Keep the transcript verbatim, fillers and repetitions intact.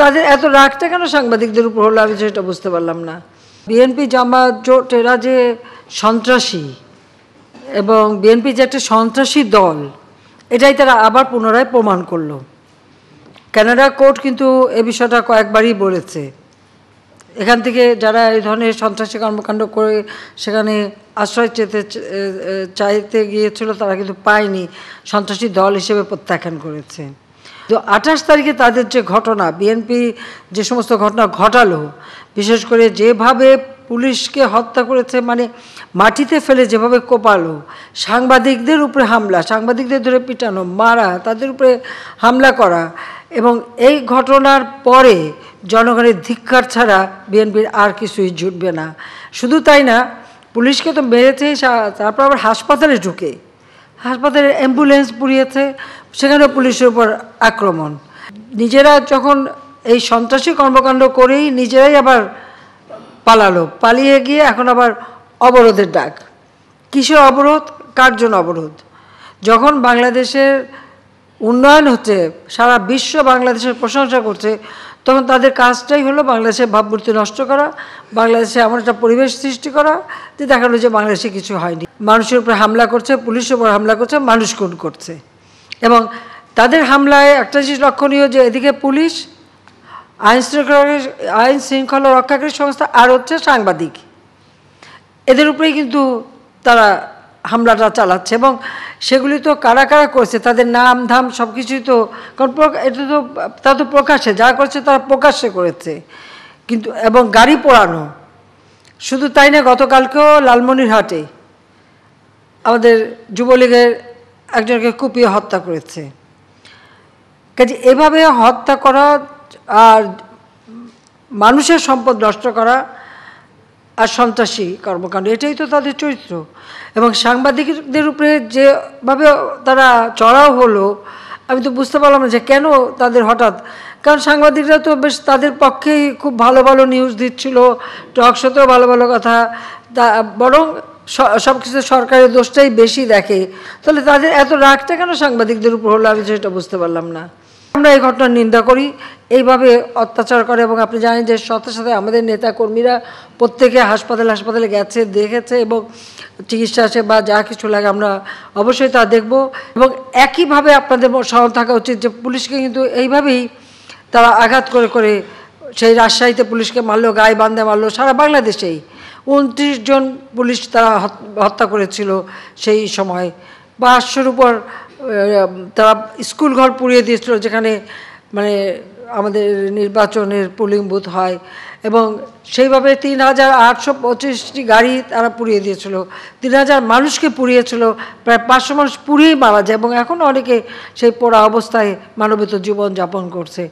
তাদের এত রাগটা কেন সাংবাদিকদের উপর হলো আমি সেটা বুঝতে পারলাম না। বিএনপি জামাত জোট এরা যে সন্ত্রাসী এবং বিএনপি যে একটা সন্ত্রাসী দল, এটাই তারা আবার পুনরায় প্রমাণ করলো। কানাডা কোর্ট কিন্তু এ বিষয়টা কয়েকবারই বলেছে। এখান থেকে যারা এই ধরনের সন্ত্রাসী কর্মকাণ্ড করে সেখানে আশ্রয় চেতে চাইতে গিয়েছিল তারা কিন্তু পায়নি, সন্ত্রাসী দল হিসেবে প্রত্যাখ্যান করেছে। তো আঠাশ তারিখে তাদের যে ঘটনা, বিএনপি যে সমস্ত ঘটনা ঘটালো, বিশেষ করে যেভাবে পুলিশকে হত্যা করেছে, মানে মাটিতে ফেলে যেভাবে কোপালো, সাংবাদিকদের উপরে হামলা, সাংবাদিকদের ধরে পিটানো, মারা, তাদের উপরে হামলা করা, এবং এই ঘটনার পরে জনগণের ধিক্কার ছাড়া বিএনপির আর কিছুই জুটবে না। শুধু তাই না, পুলিশকে তো মেরেছে, তারপর আবার হাসপাতালে ঢুকে হাসপাতালে অ্যাম্বুলেন্স পুড়িয়েছে, সেখানে পুলিশের উপর আক্রমণ। নিজেরা যখন এই সন্ত্রাসী কর্মকাণ্ড করেই নিজেরাই আবার পালালো, পালিয়ে গিয়ে এখন আবার অবরোধের ডাক। কিসের অবরোধ? কার জন্য অবরোধ? যখন বাংলাদেশের উন্নয়ন হচ্ছে, সারা বিশ্ব বাংলাদেশের প্রশংসা করছে, তখন তাদের কাজটাই হলো বাংলাদেশের ভাবমূর্তি নষ্ট করা, বাংলাদেশে এমন একটা পরিবেশ সৃষ্টি করা যে দেখালো যে বাংলাদেশে কিছু হয়নি। মানুষের উপরে হামলা করছে, পুলিশের উপর হামলা করছে, মানুষ খুন করছে। এবং তাদের হামলায় একটা জিনিস লক্ষণীয় যে এদিকে পুলিশ, আইন শৃঙ্খলা আইন শৃঙ্খলা রক্ষাকারী সংস্থা আর হচ্ছে সাংবাদিক, এদের উপরেই কিন্তু তারা হামলাটা চালাচ্ছে। এবং সেগুলি তো কারা কারা করছে, তাদের নাম ধাম সব কিছুই তো, কারণ এটা তো তা তো প্রকাশ্যে, যা করছে তারা প্রকাশ্যে করেছে কিন্তু, এবং গাড়ি পোড়ানো। শুধু তাই না, গতকালকেও লালমনিরহাটে আমাদের যুবলীগের একজনকে কুপিয়ে হত্যা করেছে। কাজে এভাবে হত্যা করা আর মানুষের সম্পদ নষ্ট করা আর সন্ত্রাসী কর্মকাণ্ড, এটাই তো তাদের চরিত্র। এবং সাংবাদিকদের উপরে যেভাবে তারা চড়াও হলো, আমি তো বুঝতে পারলাম না যে কেন তাদের হঠাৎ, কারণ সাংবাদিকরা তো বেশ তাদের পক্ষেই খুব ভালো ভালো নিউজ দিচ্ছিল, টক শোতেও ভালো ভালো কথা, তা বরং সব কিছু সরকারের দোষটাই বেশি দেখে। তাহলে তাদের এত রাগটা কেন সাংবাদিকদের উপর হলো আমি সেটা বুঝতে পারলাম না। আমরা এই ঘটনার নিন্দা করি, এইভাবে অত্যাচার করে। এবং আপনি জানেন যে সাথে সাথে আমাদের নেতা কর্মীরা প্রত্যেকে হাসপাতালে হাসপাতালে গেছে, দেখেছে, এবং চিকিৎসা আছে বা যা কিছু লাগে আমরা অবশ্যই তা দেখব। এবং একইভাবে আপনাদের স্মরণ থাকা উচিত যে পুলিশকে কিন্তু এইভাবেই তারা আঘাত করে করে, সেই রাজশাহীতে পুলিশকে মারলো, গায়ে বান্ধে মারলো, সারা বাংলাদেশেই উনত্রিশ জন পুলিশ তারা হত্যা করেছিল সেই সময়। পাঁচশোর উপর তারা স্কুল ঘর পুড়িয়ে দিয়েছিল, যেখানে মানে আমাদের নির্বাচনের পোলিং বুথ হয়, এবং সেইভাবে তিন হাজার আটশো পঁচিশটি গাড়ি তারা পুড়িয়ে দিয়েছিল, তিন হাজার মানুষকে পুড়িয়েছিল, প্রায় পাঁচশো মানুষ পুড়িয়েই মারা যায়, এবং এখন অনেকে সেই পোড়া অবস্থায় মানবেতর জীবন যাপন করছে।